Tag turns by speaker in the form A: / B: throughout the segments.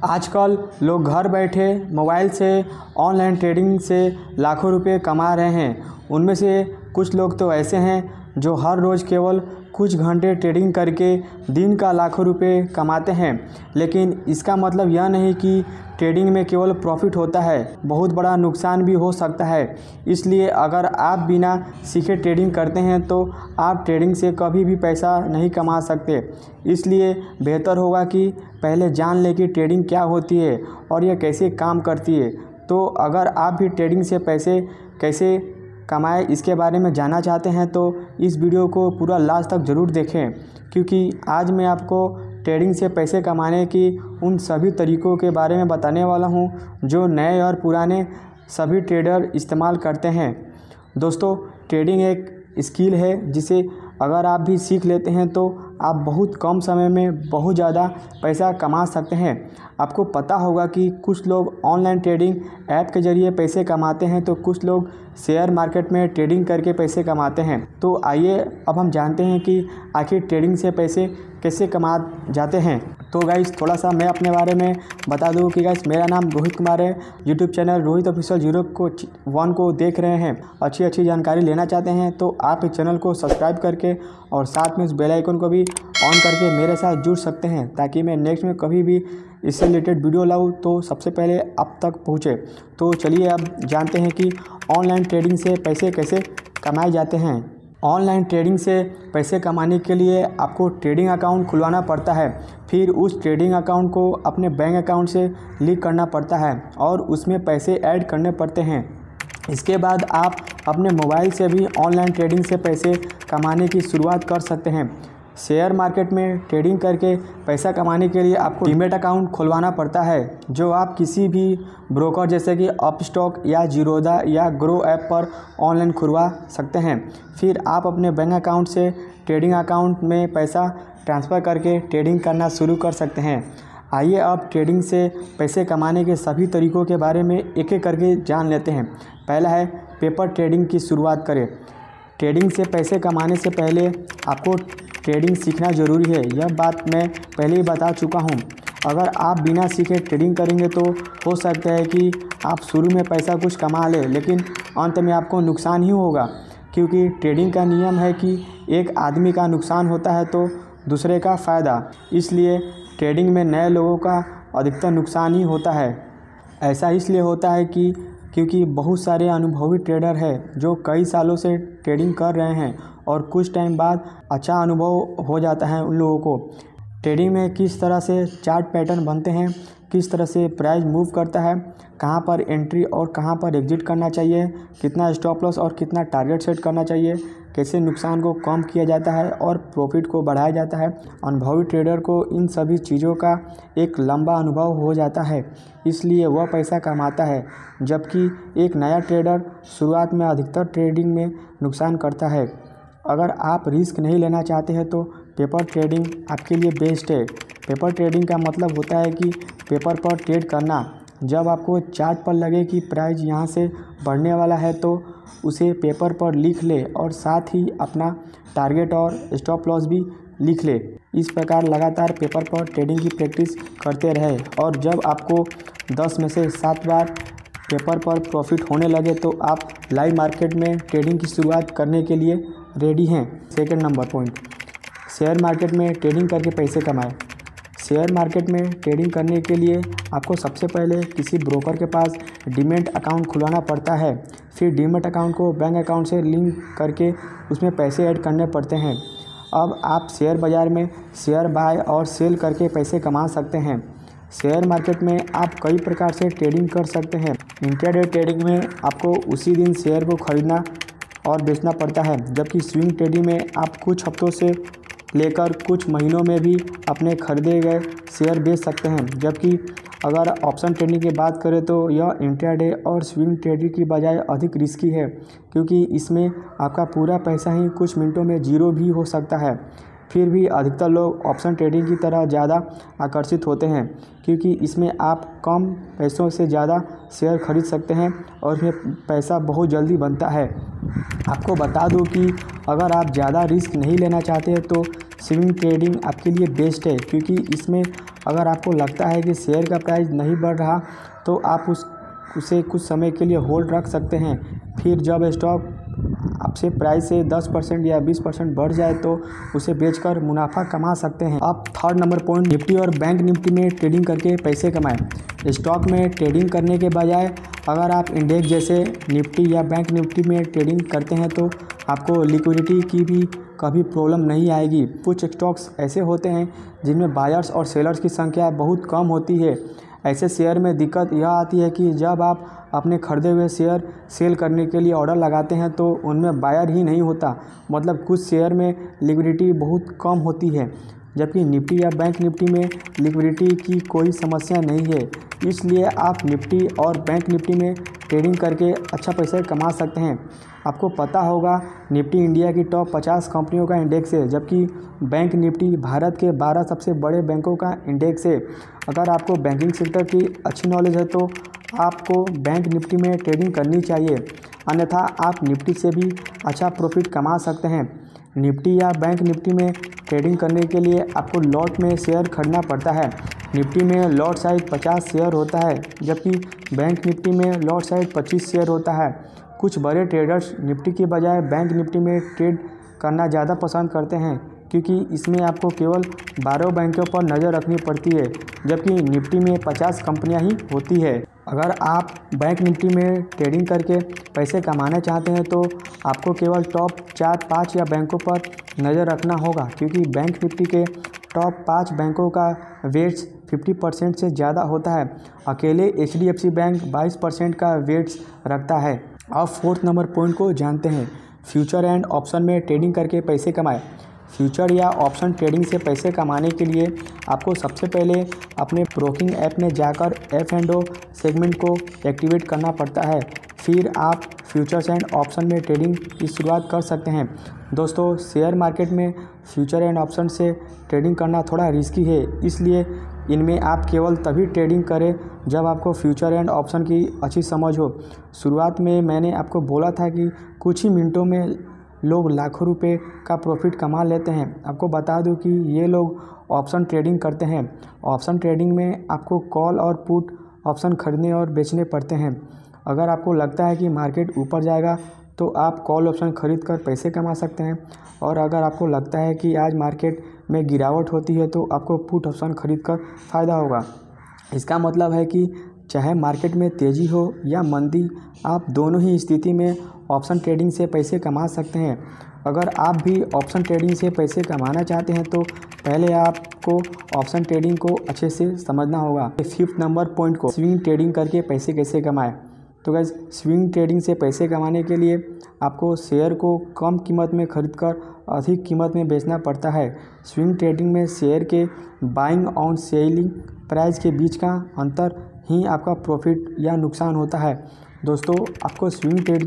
A: आजकल लोग घर बैठे मोबाइल से ऑनलाइन ट्रेडिंग से लाखों रुपए कमा रहे हैं। उनमें से कुछ लोग तो ऐसे हैं जो हर रोज़ केवल कुछ घंटे ट्रेडिंग करके दिन का लाखों रुपए कमाते हैं। लेकिन इसका मतलब यह नहीं कि ट्रेडिंग में केवल प्रॉफिट होता है, बहुत बड़ा नुकसान भी हो सकता है। इसलिए अगर आप बिना सीखे ट्रेडिंग करते हैं तो आप ट्रेडिंग से कभी भी पैसा नहीं कमा सकते। इसलिए बेहतर होगा कि पहले जान लें कि ट्रेडिंग क्या होती है और यह कैसे काम करती है। तो अगर आप भी ट्रेडिंग से पैसे कैसे कमाएं इसके बारे में जानना चाहते हैं तो इस वीडियो को पूरा लास्ट तक ज़रूर देखें, क्योंकि आज मैं आपको ट्रेडिंग से पैसे कमाने की उन सभी तरीक़ों के बारे में बताने वाला हूं जो नए और पुराने सभी ट्रेडर इस्तेमाल करते हैं। दोस्तों, ट्रेडिंग एक स्किल है जिसे अगर आप भी सीख लेते हैं तो आप बहुत कम समय में बहुत ज़्यादा पैसा कमा सकते हैं। आपको पता होगा कि कुछ लोग ऑनलाइन ट्रेडिंग ऐप के ज़रिए पैसे कमाते हैं तो कुछ लोग शेयर मार्केट में ट्रेडिंग करके पैसे कमाते हैं। तो आइए अब हम जानते हैं कि आखिर ट्रेडिंग से पैसे कैसे कमा जाते हैं। तो गाइस, थोड़ा सा मैं अपने बारे में बता दूं कि गाइस, मेरा नाम रोहित कुमार है। यूट्यूब चैनल रोहित ऑफिशियल 01 को देख रहे हैं, अच्छी जानकारी लेना चाहते हैं तो आप इस चैनल को सब्सक्राइब करके और साथ में इस बेल आइकन को भी ऑन करके मेरे साथ जुड़ सकते हैं, ताकि मैं नेक्स्ट में कभी भी इससे रिलेटेड वीडियो लाऊं तो सबसे पहले आप तक पहुँचे। तो चलिए अब जानते हैं कि ऑनलाइन ट्रेडिंग से पैसे कैसे कमाए जाते हैं। ऑनलाइन ट्रेडिंग से पैसे कमाने के लिए आपको ट्रेडिंग अकाउंट खुलवाना पड़ता है। फिर उस ट्रेडिंग अकाउंट को अपने बैंक अकाउंट से लिंक करना पड़ता है और उसमें पैसे ऐड करने पड़ते हैं। इसके बाद आप अपने मोबाइल से भी ऑनलाइन ट्रेडिंग से पैसे कमाने की शुरुआत कर सकते हैं। शेयर मार्केट में ट्रेडिंग करके पैसा कमाने के लिए आपको डीमैट अकाउंट खुलवाना पड़ता है, जो आप किसी भी ब्रोकर जैसे कि अपस्टॉक या जीरोधा या ग्रो ऐप पर ऑनलाइन खुलवा सकते हैं। फिर आप अपने बैंक अकाउंट से ट्रेडिंग अकाउंट में पैसा ट्रांसफ़र करके ट्रेडिंग करना शुरू कर सकते हैं। आइए अब ट्रेडिंग से पैसे कमाने के सभी तरीक़ों के बारे में एक एक करके जान लेते हैं। पहला है पेपर ट्रेडिंग की शुरुआत करें। ट्रेडिंग से पैसे कमाने से पहले आपको ट्रेडिंग सीखना ज़रूरी है। यह बात मैं पहले ही बता चुका हूँ। अगर आप बिना सीखे ट्रेडिंग करेंगे तो हो सकता है कि आप शुरू में पैसा कुछ कमा लें, लेकिन अंत में आपको नुकसान ही होगा, क्योंकि ट्रेडिंग का नियम है कि एक आदमी का नुकसान होता है तो दूसरे का फ़ायदा। इसलिए ट्रेडिंग में नए लोगों का अधिकतर नुकसान ही होता है। ऐसा इसलिए होता है क्योंकि बहुत सारे अनुभवी ट्रेडर हैं जो कई सालों से ट्रेडिंग कर रहे हैं और कुछ टाइम बाद अच्छा अनुभव हो जाता है उन लोगों को। ट्रेडिंग में किस तरह से चार्ट पैटर्न बनते हैं, किस तरह से प्राइस मूव करता है, कहां पर एंट्री और कहां पर एग्जिट करना चाहिए, कितना स्टॉप लॉस और कितना टारगेट सेट करना चाहिए, कैसे नुकसान को कम किया जाता है और प्रॉफिट को बढ़ाया जाता है। अनुभवी ट्रेडर को इन सभी चीज़ों का एक लंबा अनुभव हो जाता है, इसलिए वह पैसा कमाता है, जबकि एक नया ट्रेडर शुरुआत में अधिकतर ट्रेडिंग में नुकसान करता है। अगर आप रिस्क नहीं लेना चाहते हैं तो पेपर ट्रेडिंग आपके लिए बेस्ट है। पेपर ट्रेडिंग का मतलब होता है कि पेपर पर ट्रेड करना। जब आपको चार्ट पर लगे कि प्राइस यहाँ से बढ़ने वाला है तो उसे पेपर पर लिख ले और साथ ही अपना टारगेट और स्टॉप लॉस भी लिख ले। इस प्रकार लगातार पेपर पर ट्रेडिंग की प्रैक्टिस करते रहे और जब आपको 10 में से 7 बार पेपर पर प्रॉफिट होने लगे तो आप लाइव मार्केट में ट्रेडिंग की शुरुआत करने के लिए रेडी हैं। Second number point, share market में ट्रेडिंग करके पैसे कमाएं। शेयर मार्केट में ट्रेडिंग करने के लिए आपको सबसे पहले किसी ब्रोकर के पास डीमैट अकाउंट खुलवाना पड़ता है। फिर डीमैट अकाउंट को बैंक अकाउंट से लिंक करके उसमें पैसे ऐड करने पड़ते हैं। अब आप शेयर बाज़ार में शेयर बाय और सेल करके पैसे कमा सकते हैं। शेयर मार्केट में आप कई प्रकार से ट्रेडिंग कर सकते हैं। इंट्राडे ट्रेडिंग में आपको उसी दिन शेयर को खरीदना और बेचना पड़ता है, जबकि स्विंग ट्रेडिंग में आप कुछ हफ्तों से लेकर कुछ महीनों में भी अपने खरीदे गए शेयर बेच सकते हैं। जबकि अगर ऑप्शन ट्रेडिंग की बात करें तो यह इंट्राडे और स्विंग ट्रेडिंग की बजाय अधिक रिस्की है, क्योंकि इसमें आपका पूरा पैसा ही कुछ मिनटों में जीरो भी हो सकता है। फिर भी अधिकतर लोग ऑप्शन ट्रेडिंग की तरह ज़्यादा आकर्षित होते हैं, क्योंकि इसमें आप कम पैसों से ज़्यादा शेयर खरीद सकते हैं और इसमें पैसा बहुत जल्दी बनता है। आपको बता दूं कि अगर आप ज़्यादा रिस्क नहीं लेना चाहते हैं तो स्विंग ट्रेडिंग आपके लिए बेस्ट है, क्योंकि इसमें अगर आपको लगता है कि शेयर का प्राइस नहीं बढ़ रहा तो आप उसे कुछ समय के लिए होल्ड रख सकते हैं। फिर जब स्टॉक आपसे प्राइस से 10% या 20% बढ़ जाए तो उसे बेचकर मुनाफा कमा सकते हैं। अब थर्ड नंबर पॉइंट, निफ्टी और बैंक निफ्टी में ट्रेडिंग करके पैसे कमाएं। स्टॉक में ट्रेडिंग करने के बजाय अगर आप इंडेक्स जैसे निफ्टी या बैंक निफ्टी में ट्रेडिंग करते हैं तो आपको लिक्विडिटी की भी कभी प्रॉब्लम नहीं आएगी। कुछ स्टॉक्स ऐसे होते हैं जिनमें बायर्स और सेलर्स की संख्या बहुत कम होती है। ऐसे शेयर में दिक्कत यह आती है कि जब आप अपने खरीदे हुए शेयर सेल करने के लिए ऑर्डर लगाते हैं तो उनमें बायर ही नहीं होता, मतलब कुछ शेयर में लिक्विडिटी बहुत कम होती है, जबकि निफ्टी या बैंक निफ्टी में लिक्विडिटी की कोई समस्या नहीं है। इसलिए आप निफ्टी और बैंक निफ्टी में ट्रेडिंग करके अच्छा पैसा कमा सकते हैं। आपको पता होगा निफ्टी इंडिया की टॉप 50 कंपनियों का इंडेक्स है, जबकि बैंक निफ्टी भारत के 12 सबसे बड़े बैंकों का इंडेक्स है। अगर आपको बैंकिंग सेक्टर की अच्छी नॉलेज है तो आपको बैंक निफ्टी में ट्रेडिंग करनी चाहिए, अन्यथा आप निफ्टी से भी अच्छा प्रॉफिट कमा सकते हैं। निफ्टी या बैंक निफ्टी में ट्रेडिंग करने के लिए आपको लॉट में शेयर खरीदना पड़ता है। निफ्टी में लॉट साइज 50 शेयर होता है, जबकि बैंक निफ्टी में लॉट साइज 25 शेयर होता है। कुछ बड़े ट्रेडर्स निफ्टी के बजाय बैंक निफ्टी में ट्रेड करना ज़्यादा पसंद करते हैं, क्योंकि इसमें आपको केवल 12 बैंकों पर नज़र रखनी पड़ती है, जबकि निफ्टी में 50 कंपनियां ही होती है। अगर आप बैंक निफ्टी में ट्रेडिंग करके पैसे कमाना चाहते हैं तो आपको केवल टॉप 4-5 या बैंकों पर नज़र रखना होगा, क्योंकि बैंक निफ्टी के टॉप 5 बैंकों का वेट्स 50% से ज़्यादा होता है। अकेले HDFC बैंक 22% का वेट्स रखता है। अब फोर्थ नंबर पॉइंट को जानते हैं, फ्यूचर एंड ऑप्शन में ट्रेडिंग करके पैसे कमाएं। फ्यूचर या ऑप्शन ट्रेडिंग से पैसे कमाने के लिए आपको सबसे पहले अपने ब्रोकिंग ऐप में जाकर F&O सेगमेंट को एक्टिवेट करना पड़ता है। फिर आप फ्यूचर्स एंड ऑप्शन में ट्रेडिंग की शुरुआत कर सकते हैं। दोस्तों, शेयर मार्केट में फ्यूचर एंड ऑप्शन से ट्रेडिंग करना थोड़ा रिस्की है, इसलिए इनमें आप केवल तभी ट्रेडिंग करें जब आपको फ्यूचर एंड ऑप्शन की अच्छी समझ हो। शुरुआत में मैंने आपको बोला था कि कुछ ही मिनटों में लोग लाखों रुपए का प्रॉफिट कमा लेते हैं। आपको बता दूं कि ये लोग ऑप्शन ट्रेडिंग करते हैं। ऑप्शन ट्रेडिंग में आपको कॉल और पुट ऑप्शन खरीदने और बेचने पड़ते हैं। अगर आपको लगता है कि मार्केट ऊपर जाएगा तो आप कॉल ऑप्शन खरीद कर पैसे कमा सकते हैं, और अगर आपको लगता है कि आज मार्केट में गिरावट होती है तो आपको पुट ऑप्शन खरीद कर फ़ायदा होगा। इसका मतलब है कि चाहे मार्केट में तेज़ी हो या मंदी, आप दोनों ही स्थिति में ऑप्शन ट्रेडिंग से पैसे कमा सकते हैं। अगर आप भी ऑप्शन ट्रेडिंग से पैसे कमाना चाहते हैं तो पहले आपको ऑप्शन ट्रेडिंग को अच्छे से समझना होगा। फिफ्थ नंबर पॉइंट को, स्विंग ट्रेडिंग करके पैसे कैसे कमाएं। तो गाइस, स्विंग ट्रेडिंग से पैसे कमाने के लिए आपको शेयर को कम कीमत में खरीदकर अधिक कीमत में बेचना पड़ता है। स्विंग ट्रेडिंग में शेयर के बाइंग और सेलिंग प्राइस के बीच का अंतर ही आपका प्रॉफिट या नुकसान होता है। दोस्तों, आपको स्विंग ट्रेड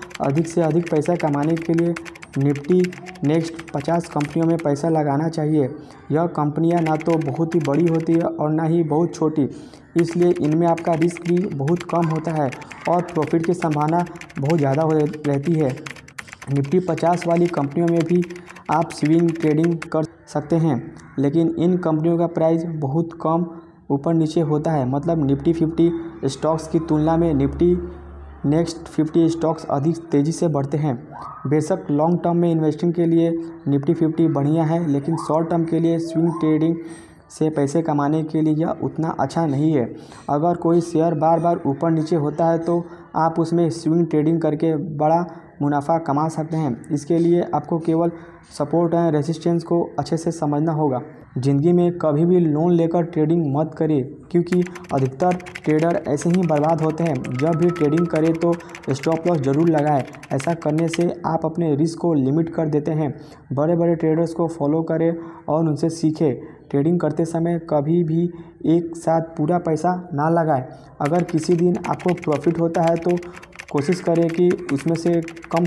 A: से अधिक पैसा कमाने के लिए निफ्टी नेक्स्ट 50 कंपनियों में पैसा लगाना चाहिए। यह कंपनियां ना तो बहुत ही बड़ी होती है और ना ही बहुत छोटी, इसलिए इनमें आपका रिस्क भी बहुत कम होता है और प्रॉफिट की संभावना बहुत ज़्यादा रहती है। निफ्टी 50 वाली कंपनियों में भी आप स्विंग ट्रेडिंग कर सकते हैं, लेकिन इन कंपनियों का प्राइस बहुत कम ऊपर नीचे होता है। मतलब निफ्टी 50 स्टॉक्स की तुलना में निफ्टी नेक्स्ट 50 स्टॉक्स अधिक तेज़ी से बढ़ते हैं। बेशक लॉन्ग टर्म में इन्वेस्टिंग के लिए निफ्टी 50 बढ़िया है, लेकिन शॉर्ट टर्म के लिए स्विंग ट्रेडिंग से पैसे कमाने के लिए यह उतना अच्छा नहीं है। अगर कोई शेयर बार बार ऊपर नीचे होता है तो आप उसमें स्विंग ट्रेडिंग करके बड़ा मुनाफा कमा सकते हैं। इसके लिए आपको केवल सपोर्ट एंड रेजिस्टेंस को अच्छे से समझना होगा। ज़िंदगी में कभी भी लोन लेकर ट्रेडिंग मत करें, क्योंकि अधिकतर ट्रेडर ऐसे ही बर्बाद होते हैं। जब भी ट्रेडिंग करें तो स्टॉप लॉस ज़रूर लगाएं। ऐसा करने से आप अपने रिस्क को लिमिट कर देते हैं। बड़े बड़े ट्रेडर्स को फॉलो करें और उनसे सीखें। ट्रेडिंग करते समय कभी भी एक साथ पूरा पैसा ना लगाएं। अगर किसी दिन आपको प्रॉफिट होता है तो कोशिश करें कि उसमें से कम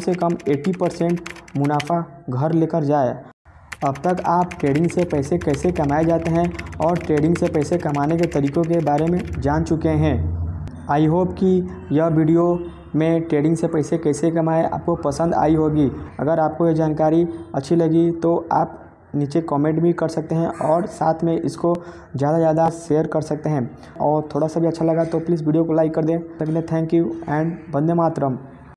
A: 80% मुनाफा घर लेकर जाए। अब तक आप ट्रेडिंग से पैसे कैसे कमाए जाते हैं और ट्रेडिंग से पैसे कमाने के तरीक़ों के बारे में जान चुके हैं। आई होप कि यह वीडियो में ट्रेडिंग से पैसे कैसे कमाएं आपको पसंद आई होगी। अगर आपको यह जानकारी अच्छी लगी तो आप नीचे कमेंट भी कर सकते हैं और साथ में इसको ज़्यादा से ज़्यादा शेयर कर सकते हैं। और थोड़ा सा भी अच्छा लगा तो प्लीज़ वीडियो को लाइक कर दें। तब तक के लिए thank you and Vande Mataram.